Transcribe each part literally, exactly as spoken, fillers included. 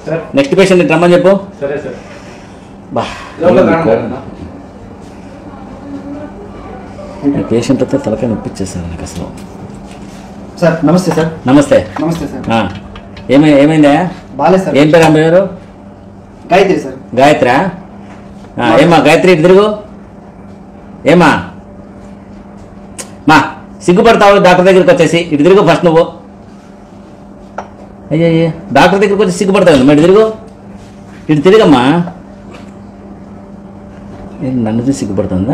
Next patient రమ్మని చెప్పు. సరే సార్. బా పేషెంట్ అయితే తలకాయ నొప్పిచ్చేసారు నాకు అసలు. సార్ నమస్తే సార్. నమస్తే. నమస్తే సార్. ఏమై ఏమైందా? బాలేదు సార్. ఏం పేరు అమ్మాయి గారు? గాయత్రి సార్. గాయత్రా? ఏమా గాయత్రి ఇటు తిరుగు. ఏమా మా సిగ్గుపడతావు డాక్టర్ దగ్గరికి వచ్చేసి. ఇటు తిరుగు ఫస్ట్ నువ్వు. అయ్యయ్య డాక్టర్ దగ్గరికి వచ్చి సిగ్గుపడతావు మరి ఇటు తిరుగు. ఇటు తిరిగమ్మా. నన్ను చూసి సిగ్గుపడుతుందా?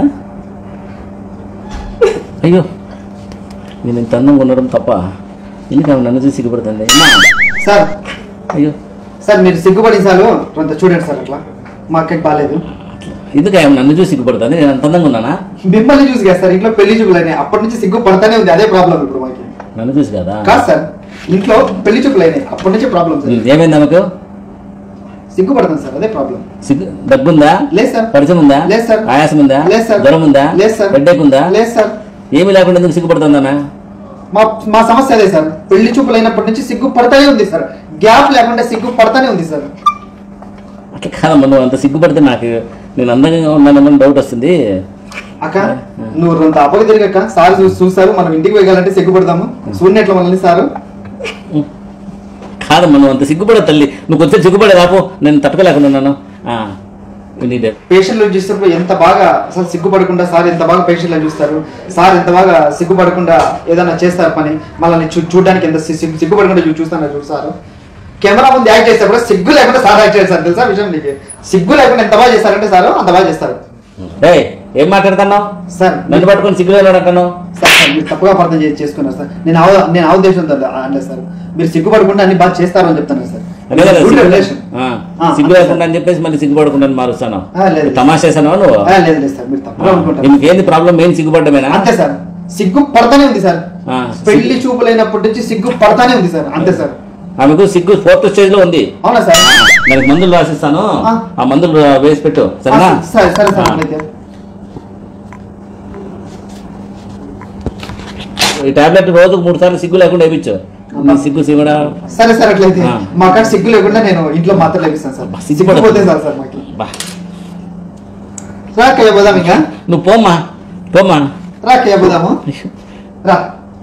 అయ్యో నేను ఇంత అందంగా ఉండడం తప్ప ఎందుకు నన్ను చూసి సిగ్గుపడుతుంది సార్? అయ్యో సార్ మీరు సిగ్గుపడి సార్ కొంత చూడండి సార్. అట్లా మా అక్కకి బాగాలేదు. ఎందుకు నన్ను చూసి సిగ్గుపడుతుంది? నేను అంత అందంగా ఉన్నానా? మిమ్మల్ని చూసి కదా సార్. ఇంట్లో పెళ్లి చూపులని అప్పటి నుంచి సిగ్గుపడతానే ఉంది. అదే ప్రాబ్లం ఇప్పుడు మాకు. నన్ను చూసి కదా? కాదు సార్, ఇంట్లో పెళ్లి చూపులైనాయి అప్పటి నుంచి ప్రాబ్లం సార్. ఏమైంది ఆమెకు? సిగ్గుపడతాను సార్, అదే ప్రాబ్లం. సిగ్గు డబ్బుందా? లేదు సార్. పరిచయం ఉందా? లేదు సార్. ఆయాసం ఉందా? లేదు సార్. జ్వరం ఉందా? లేదు సార్. హెడ్ఏక్ ఉందా? లేదు సార్. ఏమి లేకుండా ఎందుకు సిగ్గుపడుతుందా? మా మా సమస్య అదే సార్. పెళ్లి చూపులు అయినప్పటి నుంచి సిగ్గు పడతానే ఉంది సార్. గ్యాప్ లేకుండా సిగ్గు పడతానే ఉంది సార్. అట్లా కాదమ్మా, నువ్వు అంత సిగ్గుపడితే నాకు నేను అందంగా ఉన్నానని డౌట్ వస్తుంది. అక్క నువ్వు అంత అప్పగ తిరిగక్క. సార్ చూసారు మనం ఇంటికి పోయాలంటే సిగ్గుపడతాము. సూర్యనెట్ల మనల్ని సారు. కాదమ్మా నువ్వు అంత సిగ్గుపడే తల్లి. నువ్వు కొంచెం సిగ్గుపడే రాపో, నేను తట్టుకోలేకుండా ఉన్నాను. పేషెంట్లు చూసినప్పుడు ఎంత బాగా అసలు సిగ్గుపడకుండా సార్ ఎంత బాగా పేషెంట్లను చూస్తారు. సార్ ఎంత బాగా సిగ్గుపడకుండా ఏదైనా చేస్తారు పని. మళ్ళీ చూ చూడడానికి ఎంత సిగ్గుపడకుండా చూస్తాను చూస్తారు. కెమెరా ముందు యాక్ట్ చేసేప్పుడు సిగ్గు లేకుండా సార్ యాక్ట్ చేస్తారు తెలుసా విషయం నీకు. సిగ్గు లేకుండా ఎంత బాగా చేస్తారంటే సార్ అంత బాగా చేస్తారు. ఏం మాట్లాడుతున్నావు సార్? నన్ను పట్టుకొని సిగ్గు లేదంటున్నావు సార్. మీరు తప్పుగా అర్థం చేసుకున్నారు సార్. నేను నేను ఆ ఉద్దేశంతో అంటే సార్ మీరు సిగ్గుపడకుండా అన్ని బాగా చేస్తారు అని చెప్తాను సార్. సిగ్గు లేకుండా అని చెప్పేసి మళ్ళీ సిగ్గుపడకుండా మారుస్తాను. తమాషా చేసాను నువ్వు? లేదు లేదు సార్, మీరు తప్పుగా అనుకుంటారు. నీకేంది ప్రాబ్లం? మెయిన్ సిగ్గుపడ్డమేనా? అంతే సార్. సిగ్గు పడతానే ఉంది సార్. పెళ్లి చూపులైనప్పటి నుంచి సిగ్గు పడతానే ఉంది సార్. అంతే సార్. ఆమెకు సిగ్గు ఫోర్త్ స్టేజ్ లో ఉంది. అవునా సార్? దానికి మందులు రాసిస్తాను, ఆ మందులు వేసి పెట్టు సరేనా? సరే సరే సార్. ఈ టాబ్లెట్ రోజుకు మూడు సార్లు సిగ్గు లేకుండా వేయించు. సిగ్గు సిగ్గుడా? సరే సార్. అట్లయితే మా అక్కడ సిగ్గు లేకుండా నేను ఇంట్లో మాత్రం లేపిస్తాను సార్. సిగ్గుపోతే సార్ సార్ మాకు రాకయ్య పోదాం. ఇంకా నువ్వు పోమ్మా పోమ్మా. రాకయ్య పోదాము. రా.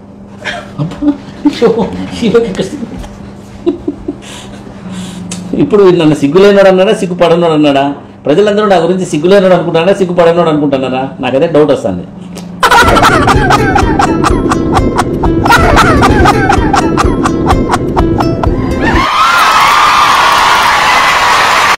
ఇప్పుడు నన్ను సిగ్గులేనాడు అన్నాడా సిగ్గు పడనాడు అన్నాడా? ప్రజలందరూ నా గురించి సిగ్గులేనాడు అనుకుంటారా సిగ్గు పడనాడు అనుకుంటున్నారా? నాకైతే డౌట్ వస్తుంది.